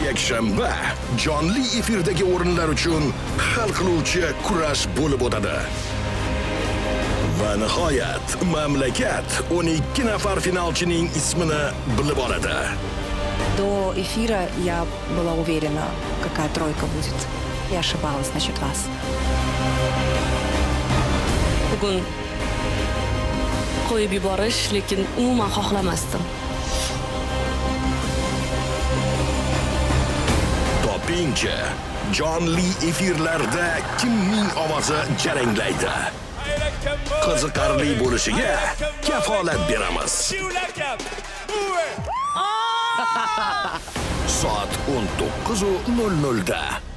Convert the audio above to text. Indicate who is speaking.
Speaker 1: yakshanba jonli efirdagi o'rinlar uchun hal qiluvchi kurash bo'lib o'tadi. Va nihoyat mamlakat 12 nafar finalchining ismini bilib oladi.
Speaker 2: До эфира я была уверена, какая тройка будет. Я ошибалась насчет вас.
Speaker 3: Bugun qo'yib yuborish, lekin umuman xohlamasdim.
Speaker 1: Topinchi jonli efirlarda kimning ovozi jaranglaydi? Qiziqarli bo'lishiga kafolat beramiz. Soat 19:00 da